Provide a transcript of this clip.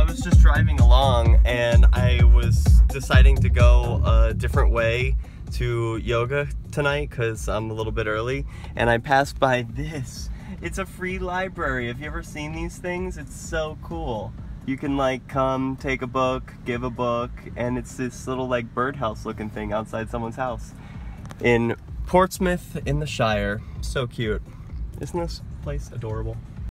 was just driving along and I was deciding to go a different way to yoga tonight because I'm a little bit early, and I passed by this. It's a free library. Have you ever seen these things? It's so cool. You can like come, take a book, give a book, and it's this little like birdhouse looking thing outside someone's house in Portsmouth in the Shire. So cute. Isn't this place adorable?